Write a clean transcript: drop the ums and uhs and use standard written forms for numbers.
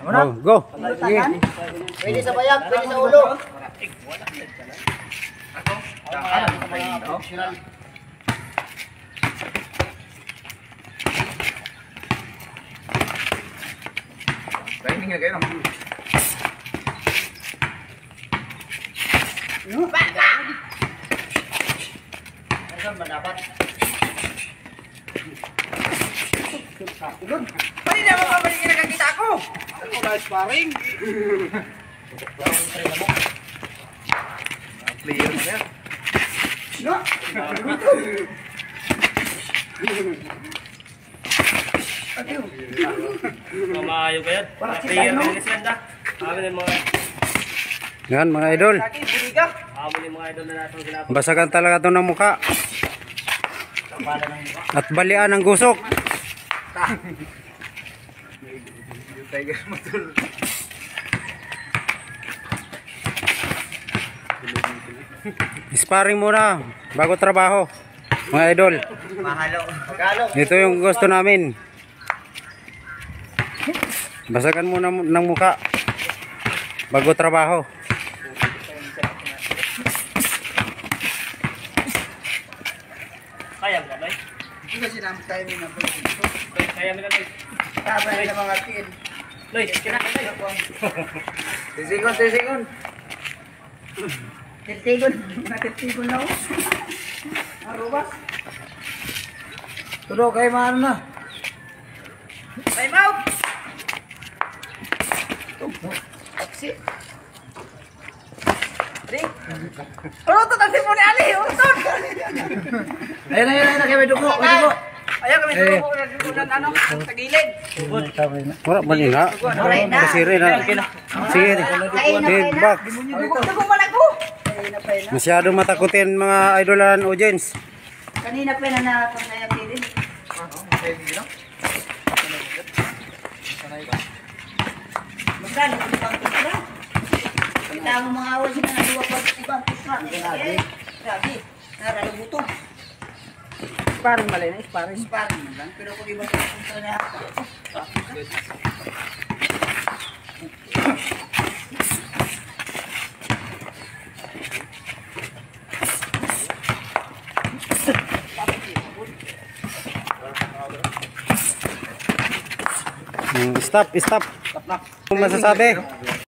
Oh, go. Sige. Pwede sa bayag, pwede sa ulo. Training na kayo. Saan ba dapat? Pwede na mo kabalik na kakita ko. Ako na sparring. Player na yan. No? Mamayo ba yan? Player na Lisanda. Amin yung mga... Yan mga idol. Amin yung mga idol na natin ginagawa. Basagan talaga ito ng mukha. At balian ng gusok. Tiger matul. Sparring muna bago trabaho. Mga idol. Mahalo. Magalo. Ito yung gusto namin. Basagan muna ng mukha bago trabaho. Kaya mo na, Bay? Hindi ba sinamit tayo ng mga Kaya mo na, Bay? Tabay na mga tin. Loy, kinakain tayo. Tisikon, tisikon. Tiltigon. Mga tiltigon na ako. Arubas. Tudo kay maano na. Time out! Aksi. Ring. Ano to? Tagsin mo ni Ali. Urton. Ayun na kay may dugo. May dugo. Ayaw kami dugo ng ano, sa gilid. Wala ba nila? Wala na. Kasiri na. Sige. Feedback. Dugo pala ko. Masyado matakutin mga idolan audience. Kanina pa na pagkayatilin. Magkano ang ibang titra? Kita mo mga awas na naluwa pa sa ibang titra. Grabe. Naralubutong. Sparring malay na, sparring. Sparring lang. Pero kung ibang titra na Stop. Ano masasabi?